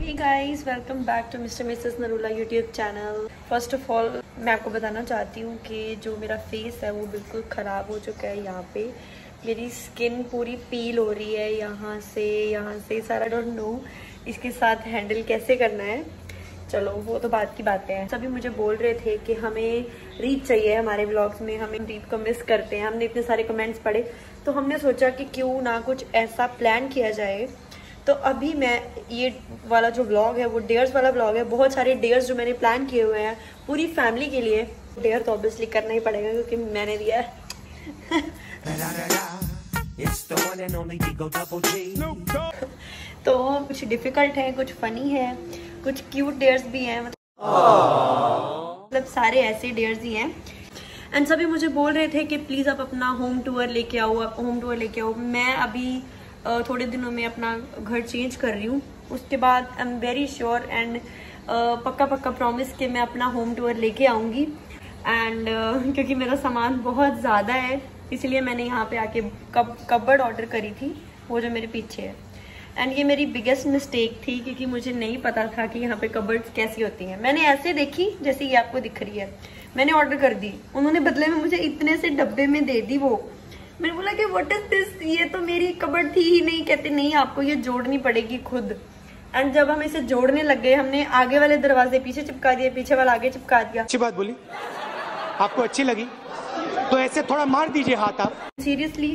Hey guys, welcome back to Mr Mrs Narula YouTube channel. First of all मैं आपको बताना चाहती हूँ कि जो मेरा फेस है वो बिल्कुल ख़राब हो चुका है। यहाँ पे मेरी स्किन पूरी पील हो रही है, यहाँ से सारा। डोंट नो इसके साथ हैंडल कैसे करना है। चलो वो तो बात की बातें हैं। सभी मुझे बोल रहे थे कि हमें रीच चाहिए हमारे व्लॉग्स में, हमें रीच को मिस करते हैं। हमने इतने सारे कमेंट्स पढ़े तो हमने सोचा कि क्यों ना कुछ ऐसा प्लान किया जाए। तो अभी मैं ये वाला जो व्लॉग है वो डेयर्स वाला व्लॉग है। बहुत सारे डेयर्स जो मैंने प्लान किए हुए हैं पूरी फैमिली के लिए। डेयर तो ऑब्वियसली करना ही पड़ेगा क्योंकि मैंने दिया है। तो कुछ डिफिकल्ट है, कुछ फनी है, कुछ क्यूट डेयर्स भी हैं। मतलब सारे ऐसे डेयर्स ही हैं। एंड सभी मुझे बोल रहे थे कि प्लीज़ आप अपना होम टूर लेके आओ। मैं अभी थोड़े दिनों में अपना घर चेंज कर रही हूँ। उसके बाद I am very sure and पक्का प्रॉमिस कि मैं अपना होम टूर लेके आऊँगी। एंड क्योंकि मेरा सामान बहुत ज़्यादा है इसलिए मैंने यहाँ पे आके कबर्ड ऑर्डर करी थी, वो जो मेरे पीछे है। एंड ये मेरी बिगेस्ट मिस्टेक थी क्योंकि मुझे नहीं पता था कि यहाँ पे कबर्ड्स कैसी होती हैं। मैंने ऐसे देखी जैसे ये आपको दिख रही है, मैंने ऑर्डर कर दी। उन्होंने बदले में मुझे इतने से डब्बे में दे दी वो। मैंने बोला कि व्हाट इज दिस, ये तो मेरी कबर्ड थी ही नहीं। कहते नहीं, आपको ये जोड़नी पड़ेगी खुद। एंड जब हम इसे जोड़ने लग गए, हमने आगे वाले दरवाजे पीछे चिपका दिए, पीछे वाला आगे चिपका दिया। अच्छी बात बोली, आपको अच्छी लगी तो ऐसे थोड़ा मार दीजिए हाथ आप। सीरियसली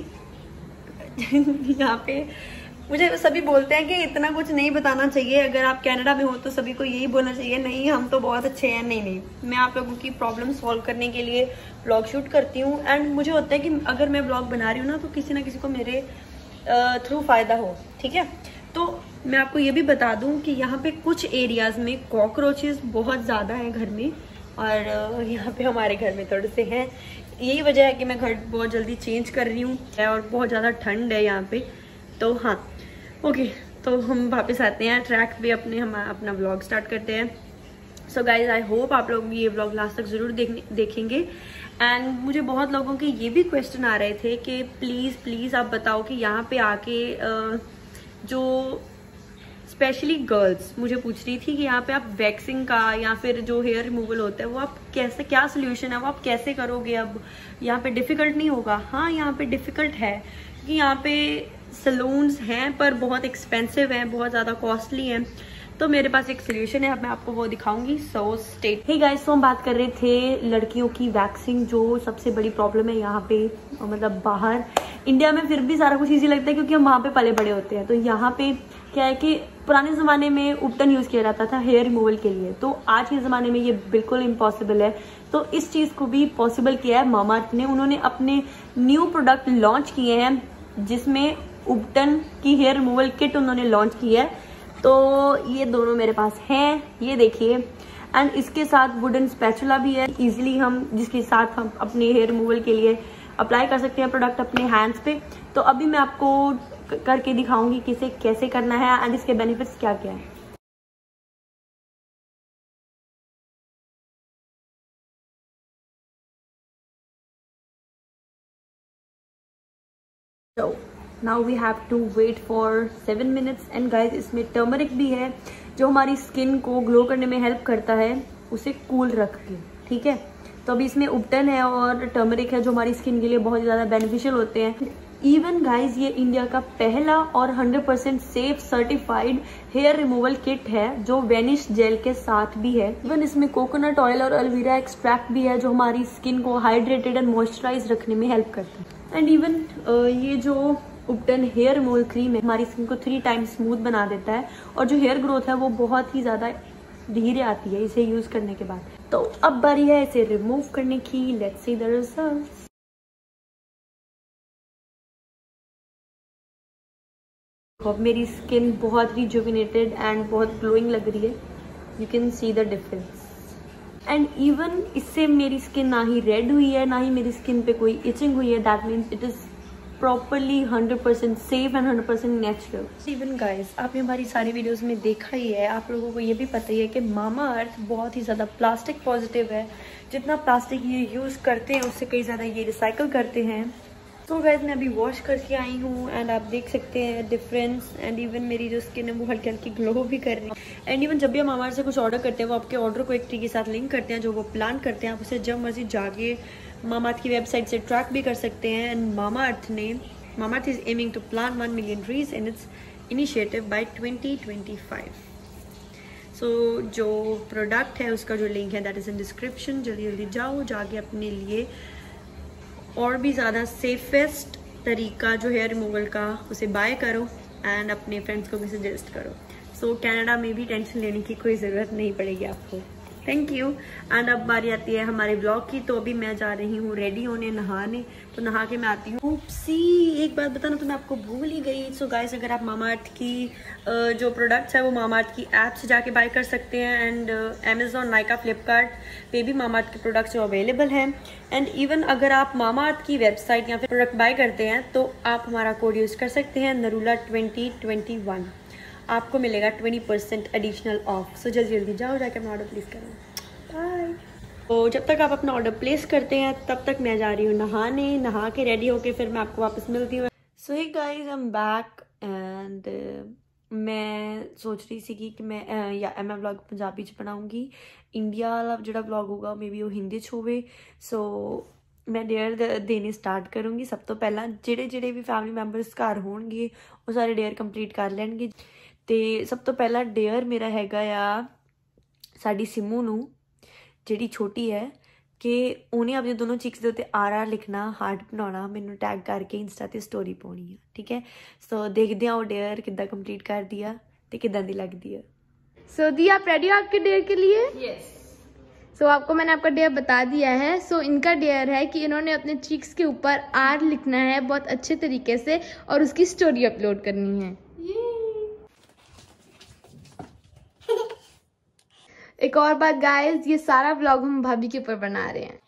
यहाँ पे मुझे सभी बोलते हैं कि इतना कुछ नहीं बताना चाहिए, अगर आप कनाडा में हो तो सभी को यही बोलना चाहिए, नहीं हम तो बहुत अच्छे हैं। नहीं, मैं आप लोगों की प्रॉब्लम सॉल्व करने के लिए ब्लॉग शूट करती हूँ। एंड मुझे होता है कि अगर मैं ब्लॉग बना रही हूँ ना तो किसी ना किसी को मेरे थ्रू फायदा हो, ठीक है। तो मैं आपको ये भी बता दूं कि यहाँ पे कुछ एरियाज में कॉकरोचेस बहुत ज़्यादा हैं घर में, और यहाँ पे हमारे घर में थोड़े से हैं। यही वजह है कि मैं घर बहुत जल्दी चेंज कर रही हूँ और बहुत ज़्यादा ठंड है यहाँ पे। तो हाँ, ओके, तो हम वापस आते हैं ट्रैक पे अपने। हम अपना व्लॉग स्टार्ट करते हैं। सो गाइज, आई होप आप लोग ये व्लॉग लास्ट तक ज़रूर देखेंगे। एंड मुझे बहुत लोगों के ये भी क्वेश्चन आ रहे थे कि प्लीज़ आप बताओ कि यहाँ पे आके जो स्पेशली गर्ल्स मुझे पूछ रही थी कि यहाँ पे आप वैक्सिंग का या फिर जो हेयर रिमूवल होता है वो आप कैसे, क्या सोल्यूशन है वो आप कैसे करोगे। अब यहाँ पे डिफ़िकल्ट नहीं होगा? हाँ, यहाँ पे डिफ़िकल्ट है क्योंकि यहाँ पे सलून्स हैं पर बहुत एक्सपेंसिव हैं, बहुत ज़्यादा कॉस्टली हैं। तो मेरे पास एक सोल्यूशन है, अब मैं आपको वो दिखाऊंगी। So stay. हे गाइस, तो हम बात कर रहे थे लड़कियों की वैक्सिंग, जो सबसे बड़ी प्रॉब्लम है यहाँ पे। मतलब बाहर इंडिया में फिर भी सारा कुछ ईजी लगता है क्योंकि हम वहाँ पे पले बड़े होते हैं। तो यहाँ पे क्या है कि पुराने ज़माने में उपटन यूज़ किया जाता था हेयर रिमूवल के लिए, तो आज के ज़माने में ये बिल्कुल इम्पॉसिबल है। तो इस चीज़ को भी पॉसिबल किया है मामाअर्थ ने। उन्होंने अपने न्यू प्रोडक्ट लॉन्च किए हैं जिसमें उपटन की हेयर रिमूवल किट उन्होंने लॉन्च की है। तो ये दोनों मेरे पास हैं, ये देखिए। एंड इसके साथ वुडन स्पैचुला भी है, इजीली हम जिसके साथ हम अपने हेयर रिमूवल के लिए अप्लाई कर सकते हैं प्रोडक्ट अपने हैंड्स पे। तो अभी मैं आपको करके दिखाऊंगी कि इसे कैसे करना है एंड इसके बेनिफिट्स क्या क्या है। तो now we have to wait for 7 minutes. And guys, इसमें टर्मरिक भी है जो हमारी स्किन को ग्लो करने में हेल्प करता है, उसे कूल रख के, ठीक है। तो अभी इसमें उपटन है और टर्मरिक है जो हमारी स्किन के लिए बहुत ज़्यादा बेनिफिशियल होते हैं। इवन गाइज, ये इंडिया का पहला और 100% safe certified hair removal kit है जो वेनिश जेल के साथ भी है। इवन इसमें कोकोनट ऑयल और एलोवेरा एक्सट्रैक्ट भी है जो हमारी स्किन को हाइड्रेटेड एंड मॉइस्चराइज रखने में हेल्प करता है। एंड इवन ये जो उपटन हेयर रिमूवल क्रीम है हमारी स्किन को 3 टाइम्स स्मूथ बना देता है और जो हेयर ग्रोथ है वो बहुत ही ज़्यादा धीरे आती है इसे यूज़ करने के बाद। तो अब बारी है इसे रिमूव करने की। Let's see the results. अब मेरी स्किन बहुत रिजुविनेटेड एंड बहुत ग्लोइंग लग रही है, you can see the difference. And even इससे मेरी स्किन ना ही रेड हुई है, ना ही मेरी स्किन पे कोई इचिंग हुई है। That means it is properly 100% safe and 100% natural. Even guys, आपने हमारी सारी वीडियोस में देखा ही है, आप लोगों को ये भी पता ही है कि मामाअर्थ बहुत ही ज़्यादा प्लास्टिक पॉजिटिव है। जितना प्लास्टिक ये यूज़ करते हैं उससे कई ज़्यादा ये रिसाइकल करते हैं। तो गाइस मैं अभी वॉश करके आई हूँ एंड आप देख सकते हैं डिफरेंस एंड इवन मेरी जो स्किन है वो हल्की हल्की ग्लो भी कर रही है। एंड इवन जब भी हम हमारे से कुछ ऑर्डर करते हैं वो आपके ऑर्डर को एक ट्री के साथ लिंक करते हैं, जो वो प्लान करते हैं आप उसे जब मर्जी जाके मामाअर्थ की वेबसाइट से ट्रैक भी कर सकते हैं। And Mamaearth is aiming to plant 1 million trees in its initiative by 2025। So जो प्रोडक्ट है उसका जो लिंक है दैट इज इन डिस्क्रिप्शन। जल्दी जल्दी जाओ, जाके अपने लिए और भी ज़्यादा सेफेस्ट तरीका जो हेयर रिमूवल का उसे बाय करो एंड अपने फ्रेंड्स को भी सजेस्ट करो। सो कनाडा में भी टेंशन लेने की कोई ज़रूरत नहीं पड़ेगी आपको। Thank you. एंड अब बारी आती है हमारे ब्लॉग की। तो अभी मैं जा रही हूँ रेडी होने, नहाने। तो नहा के मैं आती हूँ। सी एक बात बताना तो मैं आपको भूल ही गई। सो गाइस अगर आप मामाअर्थ की जो प्रोडक्ट्स है वो मामाअर्थ की ऐप से जाके बाय कर सकते हैं। एंड अमेजोन, नाइका, फ्लिपकार्ट पे भी मामाअर्थ के प्रोडक्ट्स जो अवेलेबल हैं। एंड इवन अगर आप मामाअर्थ की वेबसाइट या फिर प्रोडक्ट बाय करते हैं तो आप हमारा कोड यूज़ कर सकते हैं नरूला 2021। आपको मिलेगा 20% एडिशनल ऑफ। सो जल्दी जल्दी जाओ, जाके अपना ऑर्डर प्लेस करो। बाय। तो जब तक आप अपना ऑर्डर प्लेस करते हैं तब तक मैं जा रही हूँ नहाने। नहा के रेडी होके फिर मैं आपको वापस मिलती हूँ। So hey guys I am back and मैं सोच रही सी कि मैं मैं व्लॉग पंजाबी च बनाऊँगी। इंडिया वाला जो व्लॉग होगा मे बी वो हिंदी च होवे। सो मैं डेयर देने स्टार्ट करूँगी। सब तो पहला ਜਿਹੜੇ भी फैमिली मैंबरस घर होणगे वो सारे डेयर कंप्लीट कर लैणगे। तो सब तो पहला डेयर मेरा हैगा आ साडी सिमू नू, जिहड़ी छोटी है, कि उन्हें अपने दोनों चिक्स के उत्ते RR लिखना, हार्ट बनाना, मैनू टैग करके इंस्टा ते स्टोरी पाउणी है। ठीक है। सो देखते हैं वो डेयर किद्दां कंप्लीट कर दिया तो किद्दां दी लगदी है। सो दी आप रेडी हो आपके डेयर के लिए? यस। सो आपको मैंने आपका डेयर बता दिया है। सो इनका डेयर है कि इन्होंने अपने चीक्स के ऊपर R लिखना है बहुत अच्छे तरीके से और उसकी स्टोरी अपलोड करनी है। एक और बात गाइस, ये सारा व्लॉग हम भाभी के ऊपर बना रहे हैं।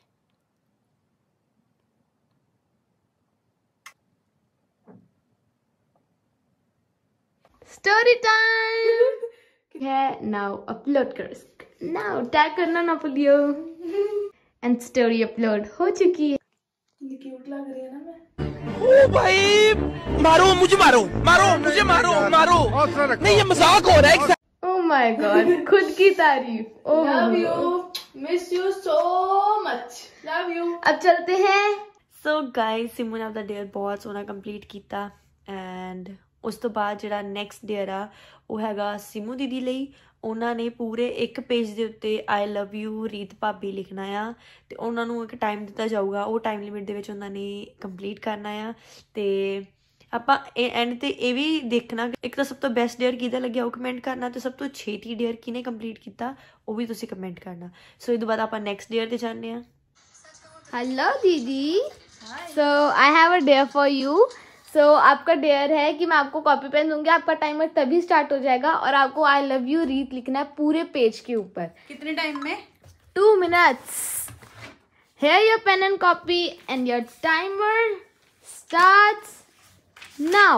स्टोरी टाइम है। नाउ अपलोड करो, नाउ टैग करना ना भूलियो। एंड स्टोरी अपलोड हो चुकी है। ये क्यूट लग रही है ना मैं। ओ भाई मारो मुझे, मारो मारो मुझे, मारो मारो। नहीं ये मजाक हो रहा है। Oh my God, खुद की तारीफ। Love you, miss you so much, love you। अब चलते हैं। सो गाइस सिमू ने अपना डेयर बहुत सोहना कंप्लीट किया एंड उस तो बाद जिहड़ा नैक्सट डेयर आ वो हैगा सिमू दीदी लई। उन्होंने पूरे एक पेज के उत्ते आई लव यू रीत भाभी लिखना आ ते उन्होंने एक टाइम दिता जाऊगा। वो टाइम लिमिट दे विच उन्होंने कंप्लीट करना आ। ते ਆਪਾਂ एंड ਤੇ ਇਹ ਵੀ ਦੇਖਣਾ ਇੱਕ ਤਾਂ ਸਭ ਤੋਂ ਬੈਸਟ ਡੇਅਰ ਕਿਹਦਾ ਲੱਗਿਆ ਉਹ ਕਮੈਂਟ ਕਰਨਾ ਤੇ ਸਭ ਤੋਂ ਛੇਤੀ ਡੇਅਰ ਕਿਹਨੇ ਕੰਪਲੀਟ ਕੀਤਾ ਉਹ ਵੀ ਤੁਸੀਂ ਕਮੈਂਟ ਕਰਨਾ। ਸੋ ਇਹ ਤੋਂ ਬਾਅਦ ਆਪਾਂ ਨੈਕਸਟ ਡੇਅਰ ਤੇ ਜਾਂਦੇ ਆ। हेलो दीदी। So I have a dare for you. So आपका डेयर है कि मैं आपको कॉपी पेन दूंगी, आपका टाइमर तभी स्टार्ट हो जाएगा और आपको आई लव यू रीत लिखना है पूरे पेज के ऊपर। कितने टाइम में? 2 minutes। Here your pen and copy and your timer starts now।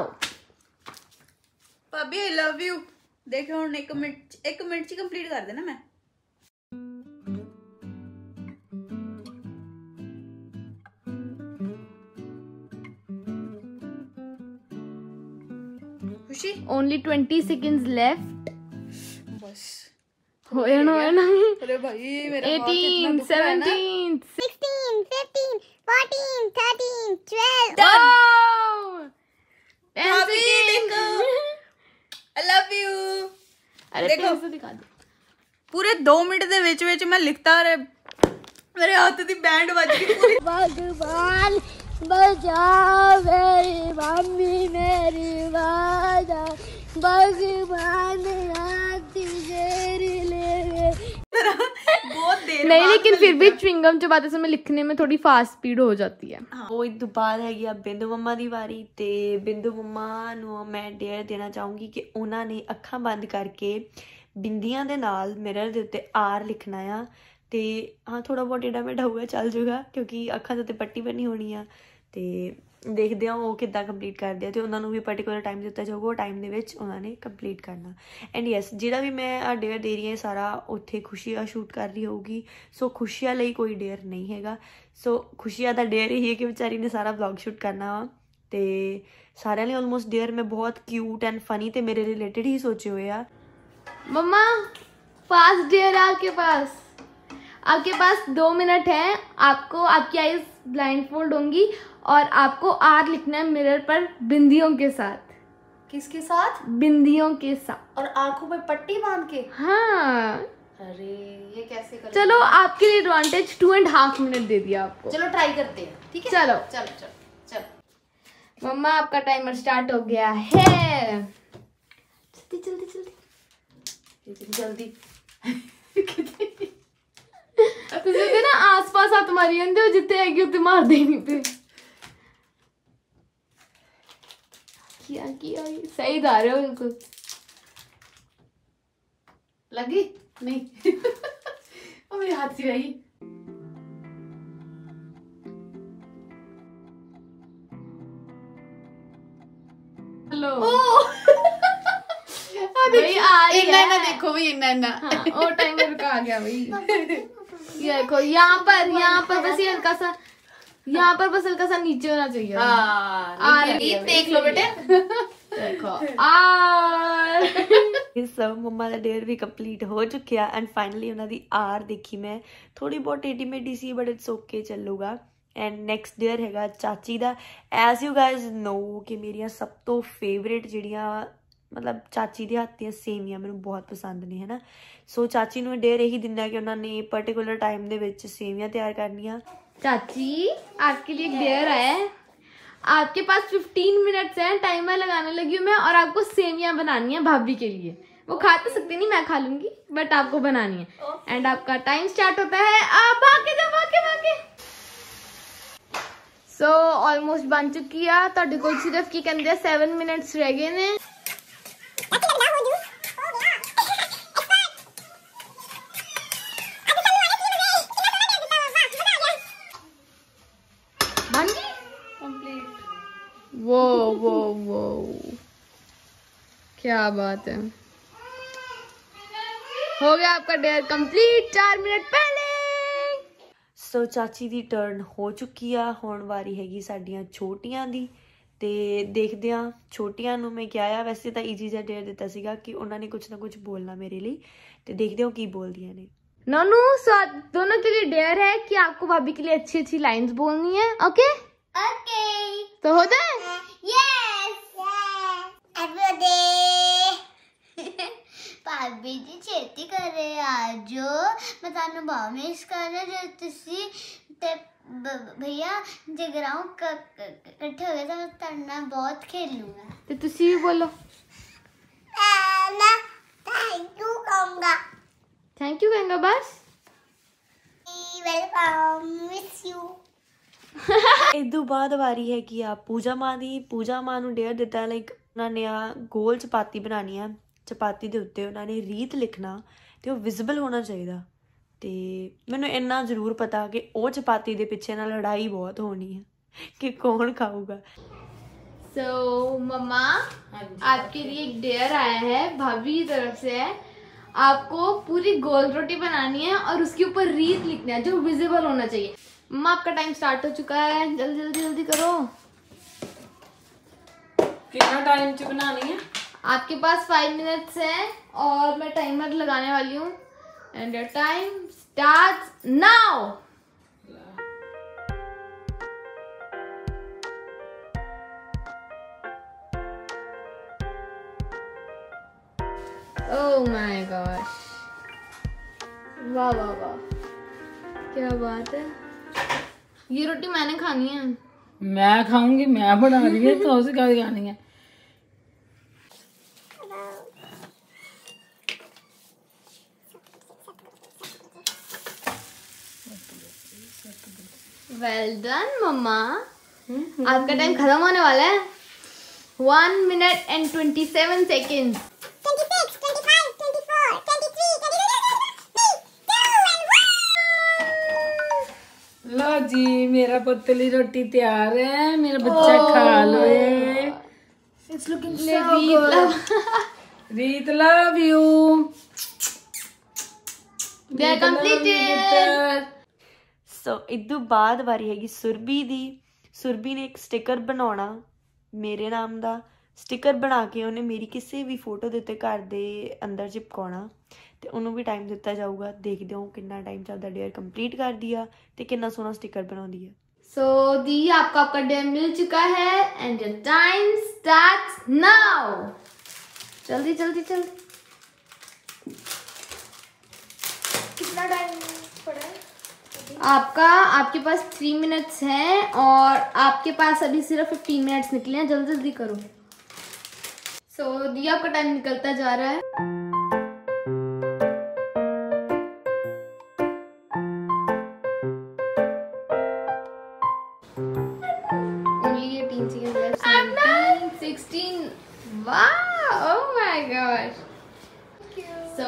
भाभी आई लव यू। देखो हम 1 मिनट च कंप्लीट कर देना मैं। खुशी Only 20 seconds left। बस हो ना अरे भाई मेरा 18 17 16, 15, 14, 13, 12. Done। भाभी देखो आई लव यू। अरे देखो। देखो दिखा दो। पूरे 2 मिनट ਦੇ ਵਿੱਚ मैं लिखता रहे, मेरे हाथ दी बैंड बज गई पूरी। भगवान बचाओ मेरी मम्मी मेरी वादा, भगवान आती तेरी ले। बहुत देर नहीं बाद लेकिन मैं फिर भी लिखा। च्युइंगम चबाते समय लिखने में थोड़ी फास्ट स्पीड हो जाती है। ਉਹ ਤੋਂ ਬਾਅਦ ਹੈਗੀ ਆ ਬਿੰਦੂ ਮੰਮਾ ਦੀ ਵਾਰੀ। ਤੇ ਬਿੰਦੂ ਮੰਮਾ ਨੂੰ ਮੈਂ ਡੇਅਰ ਦੇਣਾ ਚਾਹੂੰਗੀ ਕਿ ਉਹਨਾਂ ਨੇ ਅੱਖਾਂ ਬੰਦ ਕਰਕੇ ਬਿੰਦੀਆਂ ਦੇ ਨਾਲ ਮਿਰਰ ਦੇ ਉੱਤੇ R ਲਿਖਣਾ ਆ। ਤੇ ਹਾਂ ਥੋੜਾ ਬਹੁਤ ਟੇਢਾ ਮੇਢਾ ਹੋਊਗਾ ਚੱਲ ਜੂਗਾ ਕਿਉਂਕਿ ਅੱਖਾਂ ਦੇ ਉੱਤੇ ਪੱਟੀ ਬੰਨੀ ਹੋਣੀ ਆ। ਤੇ ਦੇਖਦੇ ਹਾਂ ਉਹ ਕਿੱਦਾਂ ਕੰਪਲੀਟ ਕਰਦੇ ਆ ਤੇ ਉਹਨਾਂ ਨੂੰ ਵੀ ਪਾਰਟਿਕੂਲਰ ਟਾਈਮ ਦਿੱਤਾ ਜਾਊਗਾ, ਉਹ ਟਾਈਮ ਦੇ ਵਿੱਚ ਉਹਨਾਂ ਨੇ ਕੰਪਲੀਟ ਕਰਨਾ। ਐਂਡ ਯੈਸ, ਜਿਹੜਾ ਵੀ ਮੈਂ ਡੇਅਰ ਦੇ ਰਹੀ ਹਾਂ ਸਾਰਾ ਉੱਥੇ ਖੁਸ਼ੀਆ ਸ਼ੂਟ ਕਰ ਰਹੀ ਹੋਊਗੀ। ਸੋ ਖੁਸ਼ੀਆ ਲਈ ਕੋਈ ਡੇਅਰ ਨਹੀਂ ਹੈਗਾ। ਸੋ ਖੁਸ਼ੀਆ ਦਾ ਡੇਅਰ ਹੀ ਹੈ ਕਿ ਵਿਚਾਰੀ ਨੇ ਸਾਰਾ ਵਲੌਗ ਸ਼ੂਟ ਕਰਨਾ ਵਾ ਤੇ ਸਾਰਿਆਂ ਲਈ ਆਲਮੋਸਟ ਡੇਅਰ ਮੈਂ ਬਹੁਤ क्यूट एंड फनी ਤੇ ਮੇਰੇ रिलेटेड ही सोचे हुए ਆ। मम्मा फास्ट डेयर आपके पास 2 मिनट है। आपको आपकी आईज ब्लाइंड फोल्ड होंगी और आपको आर लिखना है मिरर पर बिंदियों के साथ। किसके साथ? बिंदियों के साथ। और आंखों पे पट्टी बांध के? हाँ। अरे ये कैसे करें? चलो आपके लिए एडवांटेज 2.5 मिनट दे दिया आपको। चलो ट्राई करते हैं, ठीक है? चलो चलो चलो चलो। मम्मा आपका टाइमर स्टार्ट हो गया है। जल्दी जल्दी जल्दी जल्दी तुझे ना आसपास हाथ मारी जाते हो, जितने आएगी उतने मार देनी पे। किया सही जा रहे हो बिल्कुल। लगी नहीं? और मेरे हाथ से रही। हेलो भाई आ रही है। इन्ना देखो भाई, इन्ना हाँ, और टाइमर का आ गया भाई। ये देखो यहाँ पर बस ये हल्का सा, यहाँ पर बस हल्का सा नीचे होना चाहिए। देख लो बेटे। देखो सब मम्मा ਦਾ ਡੇਅਰ ਵੀ ਕੰਪਲੀਟ ਹੋ ਚੁੱਕਿਆ ਐਂਡ ਫਾਈਨਲੀ ਉਹਨਾਂ ਦੀ ਆਰ ਦੇਖੀ ਮੈਂ। ਥੋੜੀ ਬਹੁਤ ਟੇਢੀ ਮੇਢੀ ਸੀ ਬਟ ਇਟਸ ਓਕੇ, ਚੱਲੂਗਾ। ਐਂਡ ਨੈਕਸਟ ਡੇਅਰ ਹੈਗਾ ਚਾਚੀ ਦਾ। ਐਜ਼ ਯੂ ਗਾਇਜ਼ ਨੋ ਕਿ ਮੇਰੀਆਂ ਸਭ ਤੋਂ ਫੇਵਰੇਟ ਜਿਹੜੀਆਂ ਮਤਲਬ ਚਾਚੀ ਦੇ ਹੱਥ ਦੀਆਂ ਸੇਵੀਆਂ ਮੈਨੂੰ ਬਹੁਤ ਪਸੰਦ ਨੇ, ਹੈ ਨਾ। ਸੋ ਚਾਚੀ ਨੂੰ ਡੇਅਰ ਇਹੀ ਦਿੰਦਾ कि ਉਹਨਾਂ ਨੇ पर्टिकुलर टाइम ਦੇ ਵਿੱਚ सेवियां तैयार करनियां। चाची आपके लिए एक डेयर आया है। आपके पास 15 मिनट्स हैं, टाइमर लगाने लगी हूँ मैं, और आपको सेवियां बनानी है भाभी के लिए। वो खा तो सकती नहीं, मैं खा लूंगी, बट आपको बनानी है। एंड आपका टाइम स्टार्ट होता है। आप भागे जाओ, भागे। सो ऑलमोस्ट बन चुकी है। ਤੁਹਾਡੇ ਕੋਲ ਸਿਰਫ ਕੀ ਕਹਿੰਦੇ ਆ 7 ਮਿੰਟਸ ਰਹਿ ਗਏ ਨੇ। वो क्या बात है। हो गया आपका डेयर कंप्लीट 4 मिनट पहले। सो चाची ਦੀ ਟਰਨ ਹੋ ਚੁੱਕੀ ਆ। ਹੁਣ ਵਾਰੀ ਹੈਗੀ ਸਾਡੀਆਂ ਛੋਟੀਆਂ ਦੀ ਤੇ ਦੇਖਦੇ ਆ ਛੋਟੀਆਂ ਨੂੰ ਮੈਂ ਕਿਹਾ ਆ। ਵੈਸੇ ਤਾਂ ਈਜੀ ਜਿਹਾ ਡੇਅਰ ਦਿੱਤਾ ਸੀਗਾ कि ਉਹਨਾਂ ਨੇ ਕੁਝ ਨਾ ਕੁਝ ਬੋਲਣਾ ਮੇਰੇ ਲਈ ਤੇ ਦੇਖਦੇ ਹਾਂ ਕੀ ਬੋਲਦੀਆਂ ਨੇ। नोनू सो दोनों के लिए डेयर है कि आपको भाभी के लिए अच्छी अच्छी लाइंस बोलनी है। ओके ओके तो हो जाए। यस भाभी जी छेती कर रहे आजो मैं तानू मिस कर रहा जो तुसी ते भैया जगराऊं इकट्ठे हो गए तो मैं ताना बहुत खेलूंगा। तो तुसी भी बोलो। मैं थैंक यू कहूंगा। थैंक यू कहेंगे बस। Welcome miss you. इदू बाद वारी है कि आप पूजा माँ दी। पूजा माँ नू डेयर दिता लाइक उन्होंने आ गोल चपाती बनानी है। चपाती के उत्ते उन्होंने रीत लिखना ते वो विजिबल होना चाहिए। तो मैनू इन्ना जरूर पता कि वो चपाती के पिछे ना लड़ाई बहुत होनी है कि कौन खाऊगा। सो मम्मा आपके लिए एक डेयर आया है, भाभी की तरफ से है। आपको पूरी गोल रोटी बनानी है और उसके ऊपर रीत लिखना है जो विजिबल होना चाहिए। मम्मा आपका टाइम स्टार्ट हो चुका है, जल्दी जल्दी जल्दी करो। कितना टाइम च बनानी है? आपके पास 5 मिनट्स हैं और मैं टाइमर लगाने वाली हूँ। And your time starts now. Oh my gosh, वाह वाह वाह, क्या बात है। ये रोटी मैंने खानी है। मैं खाऊंगी, मैं बना रही है तो उसे क्या खानी है। Well done mumma. आपका टाइम खत्म होने वाला है। 1 मिनट एंड 27 सेकेंड। 26, 25, 24, 23, 22 लो जी मेरा पतली रोटी तैयार है, मेरा बच्चा खा लो। It's looking so good. Reet love you. They are completed. So ਇਦੋਂ ਬਾਅਦ ਵਾਰੀ ਹੈਗੀ ਸੁਰਭੀ ਦੀ। ਸੁਰਭੀ ਨੇ ਇੱਕ ਸਟicker ਬਣਾਉਣਾ ਮੇਰੇ ਨਾਮ ਦਾ। ਸਟicker ਬਣਾ ਕੇ ਉਹਨੇ ਮੇਰੀ ਕਿਸੇ ਵੀ ਫੋਟੋ ਦੇ ਉੱਤੇ ਘਰ ਦੇ ਅੰਦਰ ਚਿਪਕਾਉਣਾ ਤੇ ਉਹਨੂੰ ਵੀ ਟਾਈਮ ਦਿੱਤਾ ਜਾਊਗਾ। ਦੇਖਦੇ ਹੋ ਕਿੰਨਾ ਟਾਈਮ ਚੱਲਦਾ ਡੇਅਰ ਕੰਪਲੀਟ ਕਰਦੀ ਆ ਤੇ ਕਿੰਨਾ ਸੋਹਣਾ ਸਟicker ਬਣਾਉਂਦੀ ਆ। So दी आपका डेयर मिल चुका है and your time starts now. जल्दी जल्दी जल्दी। कितना टाइम पड़ा है? आपके पास 3 मिनट्स हैं और आपके पास अभी सिर्फ 15 मिनट्स निकले हैं। जल्दी जल्दी करो। सो दी आपका टाइम निकलता जा रहा है। Only 18 seconds left. 17, 16. Wow! Oh my gosh. So.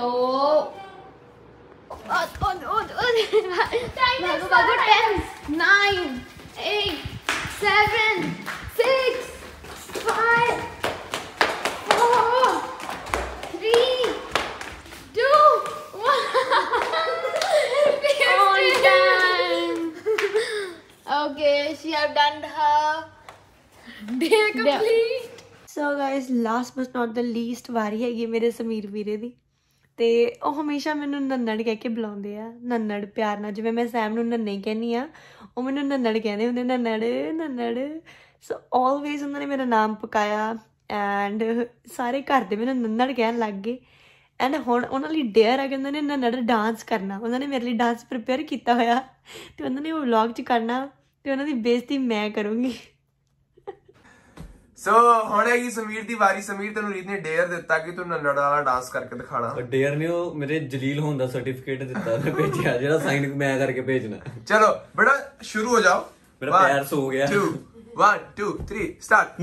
Bago, 10, 9, 8, 7, 6, 5, 4, 3, 2, 1. All done. Okay, she have done her day complete. So guys last but not the least ਵਾਰੀ ਹੈਗੀ ਮੇਰੇ ਸਮੀਰ ਵੀਰੇ ਦੀ। ਤੇ ਉਹ ਹਮੇਸ਼ਾ ਮੈਨੂੰ ਨੰਨੜ ਕਹਿ ਕੇ ਬੁਲਾਉਂਦੇ ਆ, ਨੰਨੜ ਪਿਆਰ ਨਾਲ। ਜਿਵੇਂ ਮੈਂ ਸੈਮ ਨੂੰ ਨੰਨੇ ਹੀ ਕਹਿੰਦੀ ਆ, ਉਹ ਮੈਨੂੰ ਨੰਨੜ ਕਹਿੰਦੇ ਹੁੰਦੇ, ਨੰਨੜ ਨੰਨੜ। ਸੋ ਆਲਵੇਜ਼ ਉਹਨਾਂ ਨੇ ਮੇਰਾ ਨਾਮ ਪਕਾਇਆ ਐਂਡ ਸਾਰੇ ਘਰ ਦੇ ਮੈਨੂੰ ਨੰਨੜ ਕਹਿਣ ਲੱਗ ਗਏ। ਐਂਡ ਹੁਣ ਉਹਨਾਂ ਲਈ ਡੇਅਰ ਆ ਕਿ ਉਹਨਾਂ ਨੇ ਨੰਨੜ ਡਾਂਸ ਕਰਨਾ। ਉਹਨਾਂ ਨੇ ਮੇਰੇ ਲਈ ਡਾਂਸ ਪ੍ਰਿਪੇਅਰ ਕੀਤਾ ਹੋਇਆ ਤੇ ਉਹਨਾਂ ਨੇ ਉਹ ਵਲੌਗ 'ਚ ਕਰਨਾ ਤੇ ਉਹਨਾਂ ਦੀ ਬੇਇੱਜ਼ਤੀ ਮੈਂ ਕਰੂੰਗੀ। ਸੋ ਹੁਣ ਹੈਗੀ ਸਮੀਰ ਦੀ ਵਾਰੀ। ਸਮੀਰ ਤੈਨੂੰ ਰੀਤ ਨੇ ਡੇਅਰ ਦਿੱਤਾ ਕਿ ਤੂੰ ਨੰਨੜ ਵਾਲਾ ਡਾਂਸ ਕਰਕੇ ਦਿਖਾਣਾ। ਡੇਅਰ ਨੇ ਉਹ ਮੇਰੇ ਜਲੀਲ ਹੋਣ ਦਾ ਸਰਟੀਫਿਕੇਟ ਦਿੱਤਾ ਤੇ ਭੇਜਿਆ, ਜਿਹੜਾ ਸਾਈਨ ਮੈਂ ਕਰਕੇ ਭੇਜਣਾ। ਚਲੋ ਬੇਟਾ ਸ਼ੁਰੂ ਹੋ ਜਾਓ। ਮੇਰਾ ਪੈਰ ਸੋ ਗਿਆ। 1 2 3 ਸਟਾਰਟ।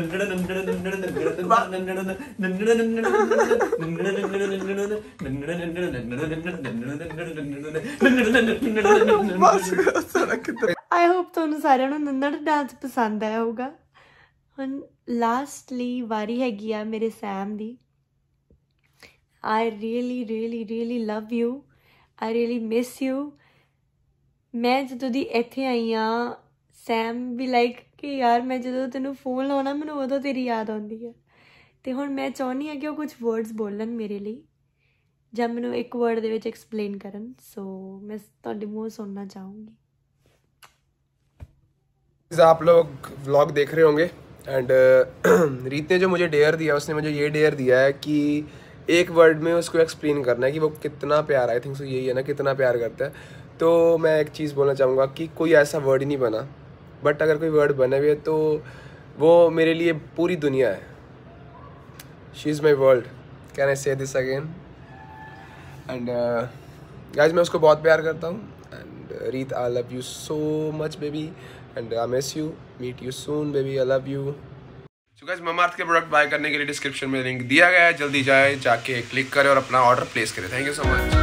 ਆਈ ਹੋਪ ਤੁਹਾਨੂੰ ਸਾਰਿਆਂ ਨੂੰ ਨੰਨੜ ਡਾਂਸ ਪਸੰਦ ਆਇਆ ਹੋਊਗਾ। ਹੁਣ ਲਾਸਟਲੀ ਵਾਰੀ ਹੈਗੀ ਆ ਮੇਰੇ ਸੈਮ ਦੀ। I really really really love you. I really miss you. ਮੈਂ ਜਦੋਂ ਦੀ ਇੱਥੇ ਆਈ ਹਾਂ ਸੈਮ ਵੀ ਲਾਈਕ ਕਿ ਯਾਰ ਮੈਂ ਜਦੋਂ ਤੈਨੂੰ ਫੋਨ ਲਾਉਣਾ ਮੈਨੂੰ ਉਦੋਂ ਤੇਰੀ ਯਾਦ ਆਉਂਦੀ ਹੈ। ਅਤੇ ਹੁਣ ਮੈਂ ਚਾਹੁੰਦੀ ਹਾਂ ਕਿ ਉਹ ਕੁਝ ਵਰਡਸ ਬੋਲਣ ਮੇਰੇ ਲਈ ਜਾਂ ਮੈਨੂੰ ਇੱਕ ਵਰਡ ਦੇ ਵਿੱਚ ਐਕਸਪਲੇਨ ਕਰਨ। ਸੋ मैं ਤੁਹਾਡੇ ਮੂੰਹ ਸੁਣਨਾ चाहूँगी। आप लोग व्लॉग देख रहे होंगे एंड रीत ने जो मुझे डेयर दिया, उसने मुझे ये डेयर दिया है कि एक वर्ड में उसको एक्सप्लेन करना है कि वो कितना प्यार, आई थिंक सो यही है ना, कितना प्यार करता है। तो मैं एक चीज़ बोलना चाहूँगा कि कोई ऐसा वर्ड ही नहीं बना, बट अगर कोई वर्ड बने हुए तो वो मेरे लिए पूरी दुनिया है। She is my world. Can I say this again? And guys मैं उसको बहुत प्यार करता हूँ। And Reet I love you so much baby and I miss you. Meet you soon baby. I love you. So guys Mamaearth के product bye करने के लिए डिस्क्रिप्शन में लिंक दिया गया है। जल्दी जाके क्लिक करें और अपना ऑर्डर प्लेस करें। Thank you so much.